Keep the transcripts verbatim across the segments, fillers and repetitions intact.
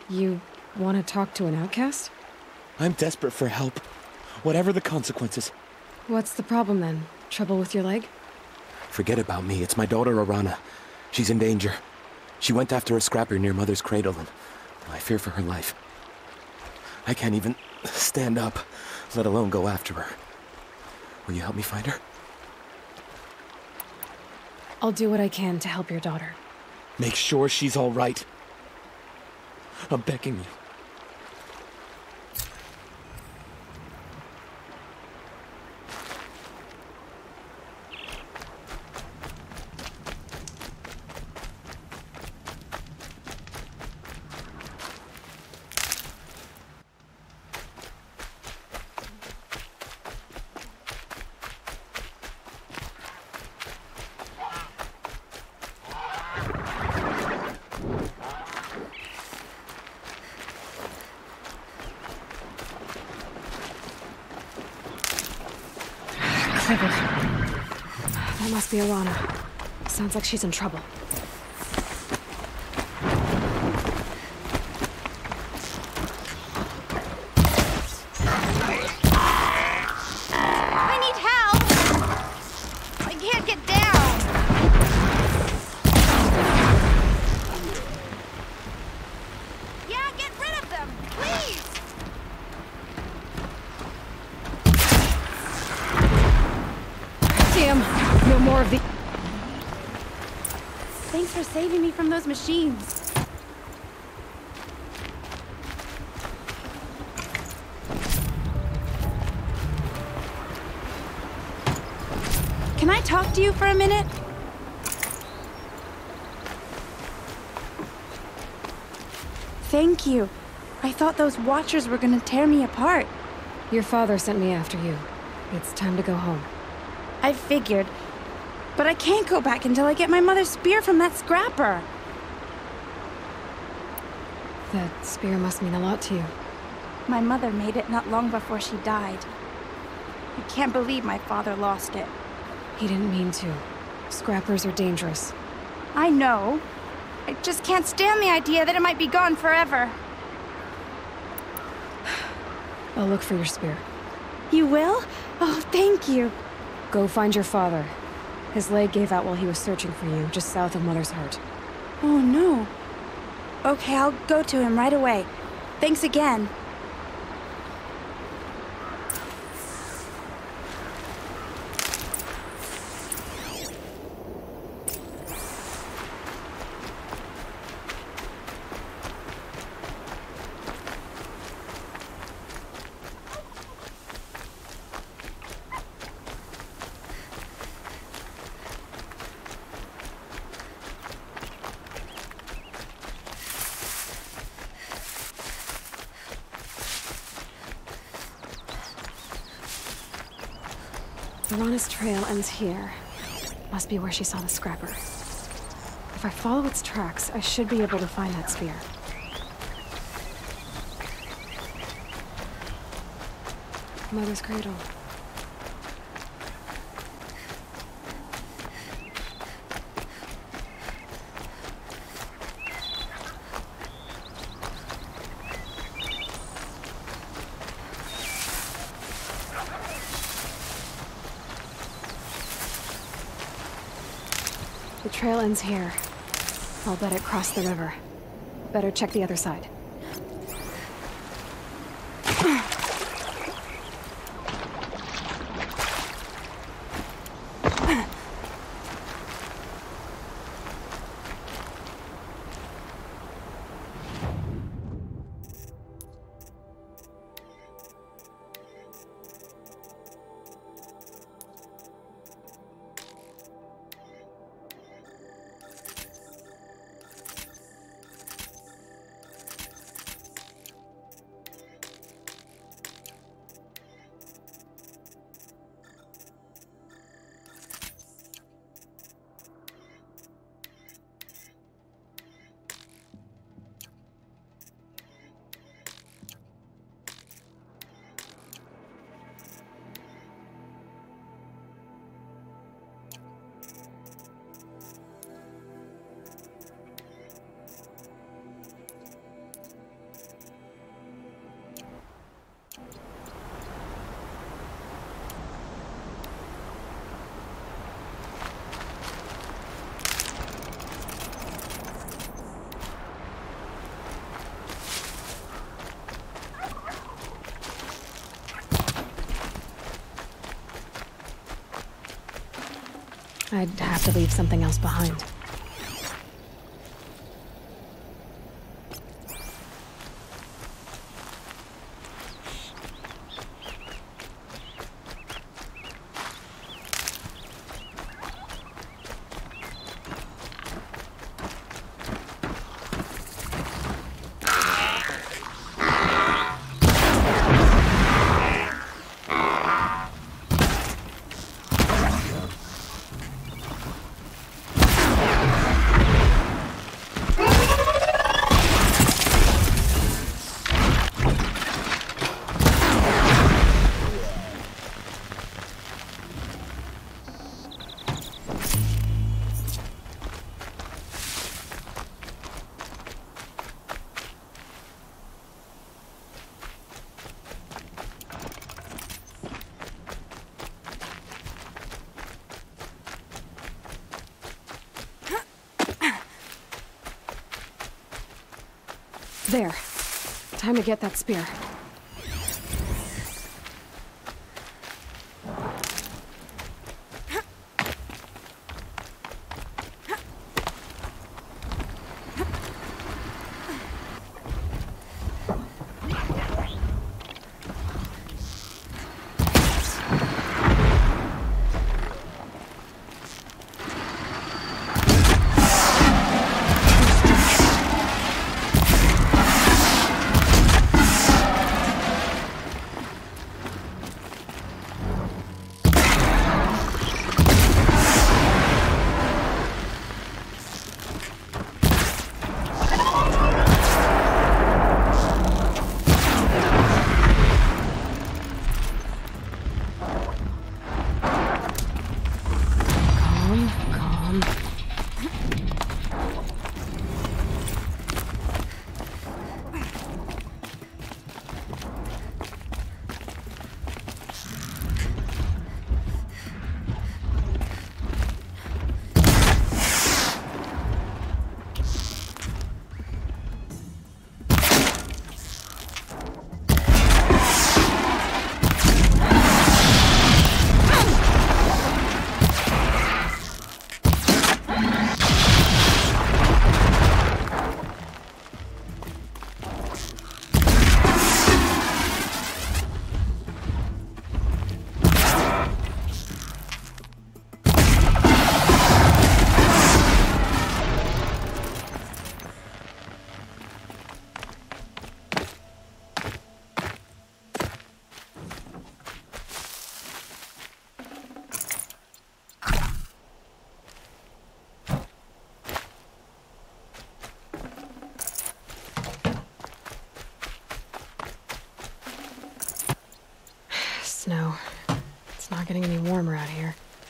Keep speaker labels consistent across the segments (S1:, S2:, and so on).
S1: You want to talk to an outcast?
S2: I'm desperate for help. Whatever the consequences.
S1: What's the problem then? Trouble with your leg?
S2: Forget about me. It's my daughter, Arana. She's in danger. She went after a scrapper near Mother's Cradle, and I fear for her life. I can't even stand up, let alone go after her. Will you help me find her?
S1: I'll do what I can to help your daughter.
S2: Make sure she's all right. I'm begging you.
S1: That must be Arana. Sounds like she's in trouble.
S3: I need help! I can't get down! Yeah, get rid of them, please!
S1: Damn! No more of the...
S3: Thanks for saving me from those machines. Can I talk to you for a minute? Thank you. I thought those Watchers were gonna tear me apart.
S1: Your father sent me after you. It's time to go home.
S3: I figured. But I can't go back until I get my mother's spear from that scrapper.
S1: That spear must mean a lot to you.
S3: My mother made it not long before she died. I can't believe my father lost it.
S1: He didn't mean to. Scrappers are dangerous.
S3: I know. I just can't stand the idea that it might be gone forever.
S1: I'll look for your spear.
S3: You will? Oh, thank you.
S1: Go find your father. His leg gave out while he was searching for you, just south of Mother's Heart.
S3: Oh, no. Okay, I'll go to him right away. Thanks again.
S1: Arana's trail ends here. Must be where she saw the scrapper. If I follow its tracks, I should be able to find that spear. Mother's Cradle. The trail ends here. I'll bet it crossed the river. Better check the other side. I'd have to leave something else behind. There. Time to get that spear. Snow. It's not getting any warmer out here.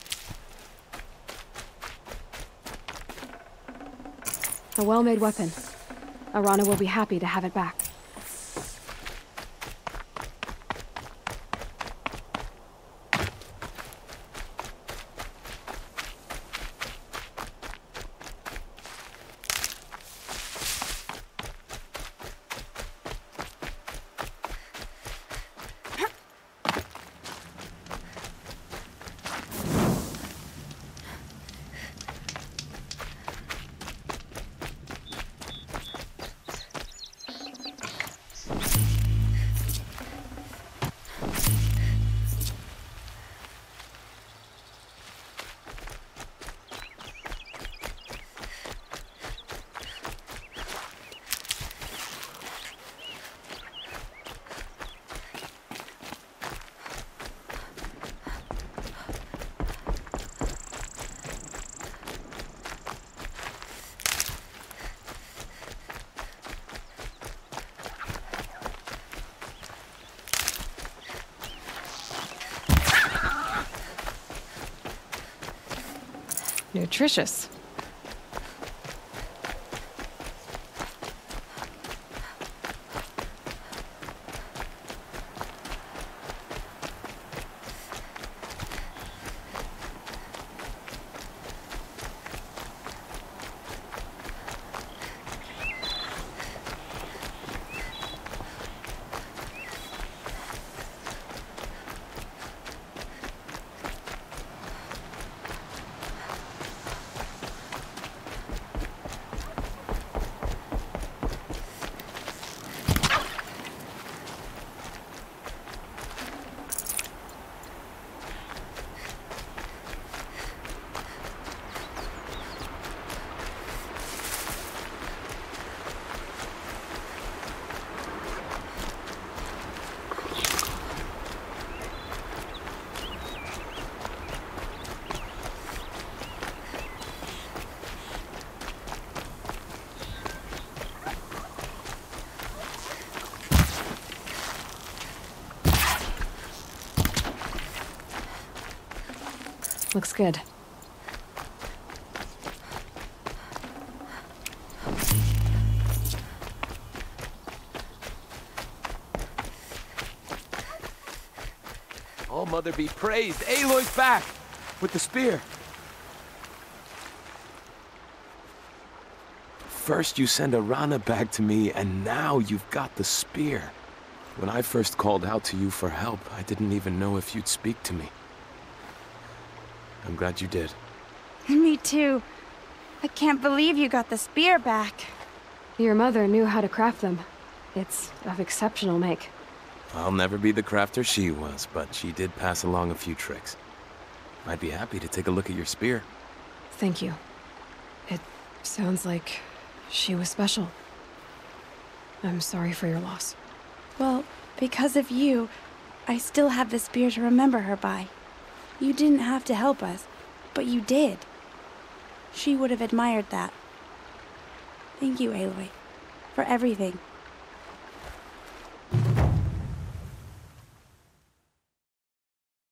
S1: A well-made weapon. Arana will be happy to have it back. Nutritious. Looks good.
S2: Oh, Mother be praised! Aloy's back! With the spear! First you send Arana back to me, and now you've got the spear. When I first called out to you for help, I didn't even know if you'd speak to me. I'm glad you did.
S3: Me too. I can't believe you got the spear back.
S1: Your mother knew how to craft them. It's of exceptional make.
S2: I'll never be the crafter she was, but she did pass along a few tricks. I'd be happy to take a look at your spear.
S1: Thank you. It sounds like she was special. I'm sorry for your loss.
S3: Well, because of you, I still have the spear to remember her by. You didn't have to help us, but you did. She would have admired that. Thank you, Aloy, for everything.